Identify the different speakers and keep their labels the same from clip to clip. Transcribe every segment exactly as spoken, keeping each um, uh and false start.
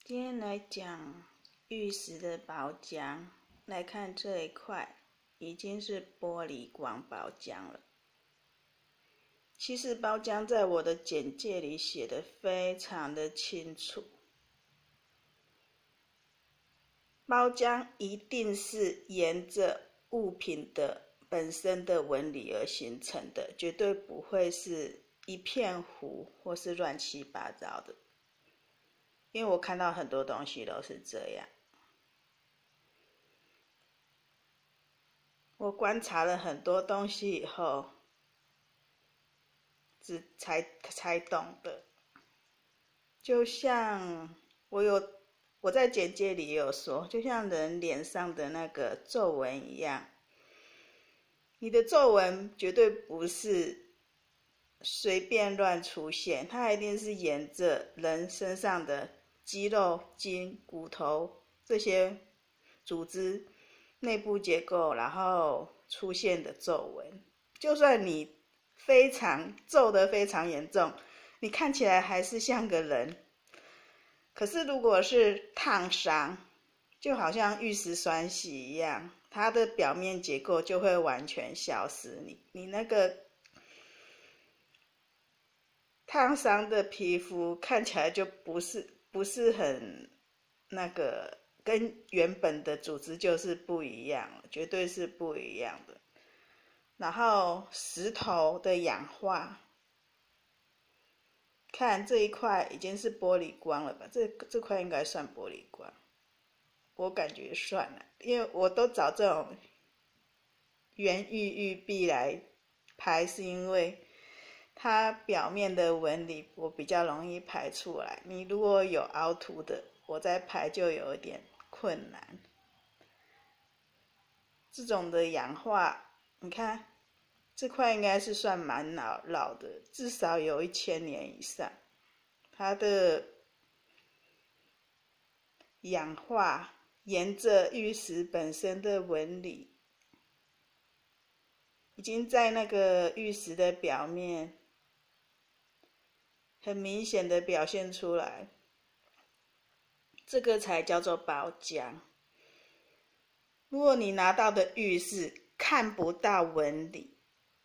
Speaker 1: 今天来讲玉石的包浆，来看这一块已经是玻璃光包浆了。其实包浆在我的简介里写的非常的清楚，包浆一定是沿着物品的本身的纹理而形成的，绝对不会是一片糊或是乱七八糟的。因为我看到很多东西都是这样，我观察了很多东西以后，只才才懂的。就像我有我在简介里也有说，就像人脸上的那个皱纹一样，你的皱纹绝对不是随便乱出现，它一定是沿着人身上的肌肉、筋、骨头这些组织内部结构，然后出现的皱纹。就算你非常皱得非常严重，你看起来还是像个人。可是如果是烫伤，就好像玉石酸洗一样，它的表面结构就会完全消失。你你那个烫伤的皮肤看起来就不是不是很那个，跟原本的组织就是不一样了，绝对是不一样的。然后石头的氧化，看这一块已经是玻璃光了吧？这这块应该算玻璃光，我感觉算了，因为我都找这种原玉玉璧来拍，是因为它表面的纹理我比较容易拍出来。你如果有凹凸的，我在拍就有一点困难。这种的氧化，你看这块应该是算蛮老老的，至少有一千年以上。它的氧化沿着玉石本身的纹理，已经在那个玉石的表面很明显的表现出来，这个才叫做包浆。如果你拿到的玉是看不到纹理，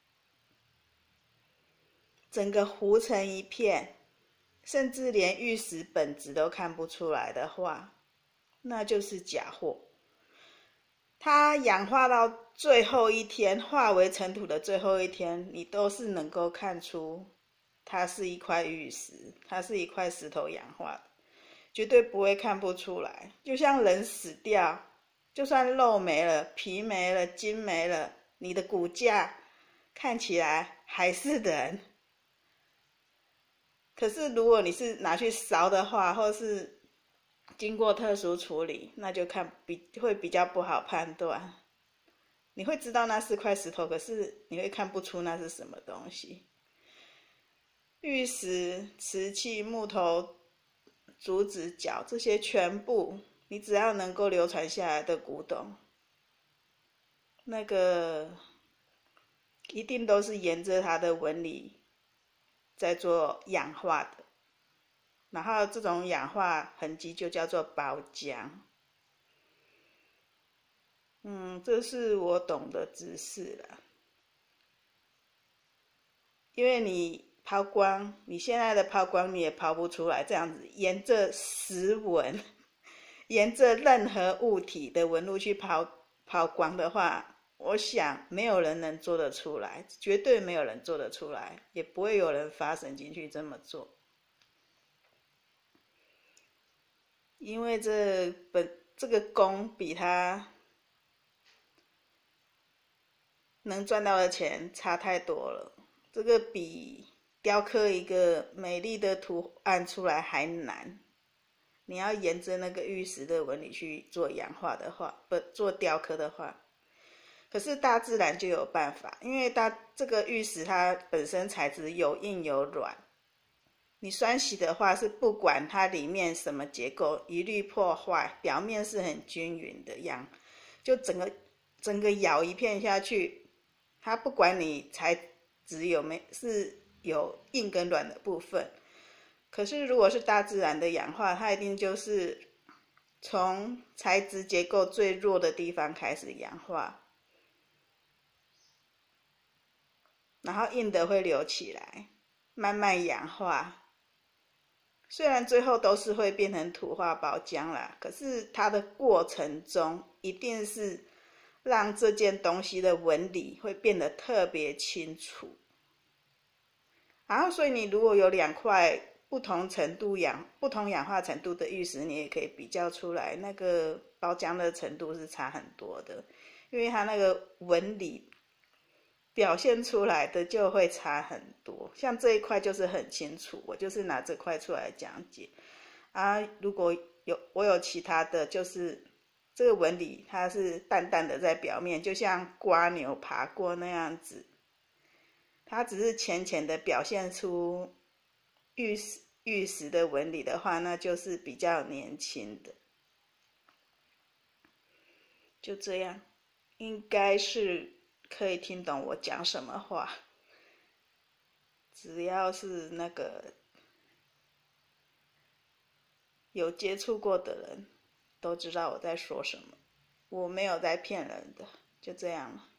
Speaker 1: 整个糊成一片，甚至连玉石本质都看不出来的话，那就是假货。它氧化到最后一天，化为尘土的最后一天，你都是能够看出它是一块玉石，它是一块石头氧化的，绝对不会看不出来。就像人死掉，就算肉没了、皮没了、筋没了，你的骨架看起来还是人。可是如果你是拿去烧的话，或是经过特殊处理，那就看比会比较不好判断。你会知道那是块石头，可是你会看不出那是什么东西。玉石、瓷器、木头、竹子、角，这些全部，你只要能够流传下来的古董，那个一定都是沿着它的纹理在做氧化的，然后这种氧化痕迹就叫做包浆。嗯，这是我懂的知识啦。因为你抛光，你现在的抛光你也抛不出来，这样子沿着石纹，沿着任何物体的纹路去抛抛光的话，我想没有人能做得出来，绝对没有人做得出来，也不会有人发神经去这么做。因为这本这个工比他能赚到的钱差太多了，这个比雕刻一个美丽的图案出来还难。你要沿着那个玉石的纹理去做氧化的话，不做雕刻的话，可是大自然就有办法，因为它这个玉石它本身材质有硬有软，你酸洗的话是不管它里面什么结构，一律破坏，表面是很均匀的样，就整个整个咬一片下去，它不管你材质有没是有硬跟软的部分， 可是如果是大自然的氧化，它一定就是从材质结构最弱的地方开始氧化，然后硬的会留起来，慢慢氧化。虽然最后都是会变成土化包浆啦，可是它的过程中一定是让这件东西的纹理会变得特别清楚。然后，所以你如果有两块不同程度氧、不同氧化程度的玉石，你也可以比较出来，那个包浆的程度是差很多的，因为它那个纹理表现出来的就会差很多。像这一块就是很清楚，我就是拿这块出来讲解。啊，如果有我有其他的，就是这个纹理它是淡淡的在表面，就像瓜牛爬过那样子。它只是浅浅的表现出玉石玉石的纹理的话，那就是比较年轻的。就这样，应该是可以听懂我讲什么话。只要是那个有接触过的人，都知道我在说什么。我没有在骗人的，就这样了。